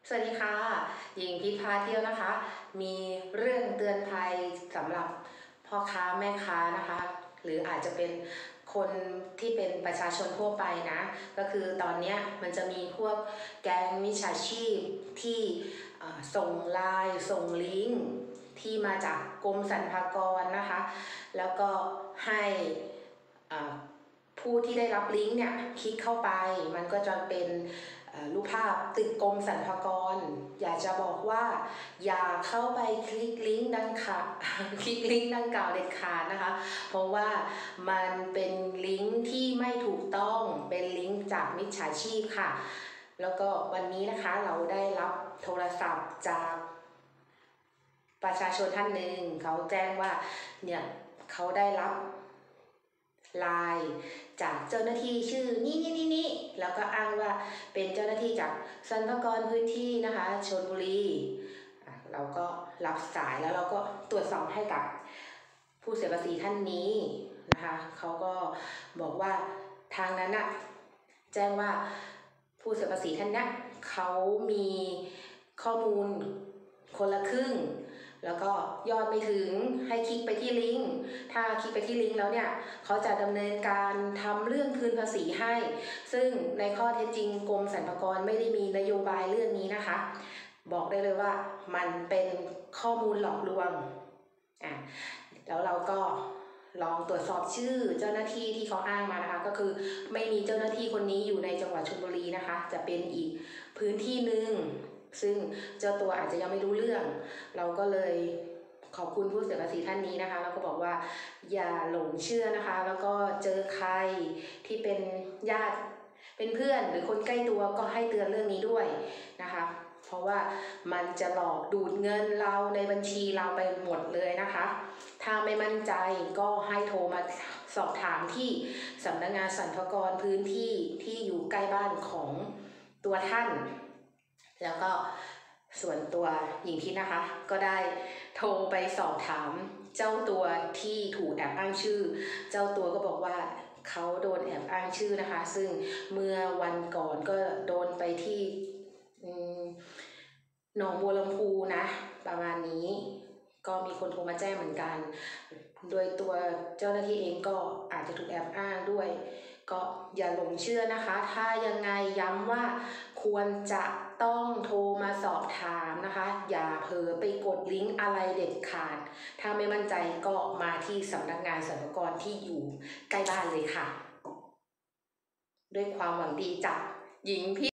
สวัสดีค่ะหญิงพิพาเที่ยวนะคะ มีเรื่องเตือนภัยสำหรับพ่อค้าแม่ค้านะคะ หรืออาจจะเป็นคนที่เป็นประชาชนทั่วไปนะ ก็คือตอนนี้มันจะมีพวกแก๊งมิจฉาชีพที่ส่งไลน์ส่งลิงก์ที่มาจากกรมสรรพากรนะคะ แล้วก็ให้ผู้ที่ได้รับลิงก์เนี่ยคลิกเข้าไปมันก็จะเป็นรูปภาพตึกกรมสรรพากรอยากจะบอกว่าอย่าเข้าไปคลิกลิงก์ดังคลิกลิงก์ดังกล่าวเด็ดขาดนะคะเพราะว่ามันเป็นลิงก์ที่ไม่ถูกต้องเป็นลิงก์จากมิจฉาชีพค่ะแล้วก็วันนี้นะคะเราได้รับโทรศัพท์จากประชาชนท่านหนึ่งเขาแจ้งว่าเนี่ยเขาได้รับไลน์จากเจ้าหน้าที่ชื่อนี่แล้วก็อ้างว่าเป็นเจ้าหน้าที่จากสรรพากรพื้นที่นะคะชลบุรีเราก็รับสายแล้วเราก็ตรวจสอบให้กับผู้เสียภาษีท่านนี้นะคะเขาก็บอกว่าทางนั้นแจ้งว่าผู้เสียภาษีท่านนี้เขามีข้อมูลคนละครึ่งแล้วก็ยอดไม่ถึงให้คลิกไปที่ลิงก์ถ้าคลิกไปที่ลิงก์แล้วเนี่ยเขาจะดำเนินการทำเรื่องคืนภาษีให้ซึ่งในข้อเท็จจริงกรมสรรพากรไม่ได้มีนโยบายเรื่องนี้นะคะบอกได้เลยว่ามันเป็นข้อมูลหลอกลวงแล้วเราก็ลองตรวจสอบชื่อเจ้าหน้าที่ที่เขาอ้างมานะคะก็คือไม่มีเจ้าหน้าที่คนนี้อยู่ในจังหวัดชลบุรีนะคะจะเป็นอีกพื้นที่หนึ่งซึ่งเจ้าตัวอาจจะยังไม่รู้เรื่องเราก็เลยขอบคุณผู้เสียภาษีท่านนี้นะคะแล้วก็บอกว่าอย่าหลงเชื่อนะคะแล้วก็เจอใครที่เป็นญาติเป็นเพื่อนหรือคนใกล้ตัวก็ให้เตือนเรื่องนี้ด้วยนะคะเพราะว่ามันจะหลอกดูดเงินเราในบัญชีเราไปหมดเลยนะคะถ้าไม่มั่นใจก็ให้โทรมาสอบถามที่สำนักงานสรรพากรพื้นที่ที่อยู่ใกล้บ้านของตัวท่านแล้วก็ส่วนตัวหญิงพิษนะคะก็ได้โทรไปสอบถามเจ้าตัวที่ถูกแอบอ้างชื่อเจ้าตัวก็บอกว่าเขาโดนแอบอ้างชื่อนะคะซึ่งเมื่อวันก่อนก็โดนไปที่หนองบัวลำพูนะประมาณนี้ก็มีคนโทรมาแจ้งเหมือนกันโดยตัวเจ้าหน้าที่เองก็อาจจะถูกแอบอ้างด้วยก็อย่าหลงเชื่อนะคะถ้ายังไงย้ำว่าควรจะต้องโทรมาสอบถามนะคะอย่าเผลอไปกดลิงก์อะไรเด็ดขาดถ้าไม่มั่นใจก็มาที่สำนักงานสรรพากรที่อยู่ใกล้บ้านเลยค่ะด้วยความหวังดีจากหญิงพี่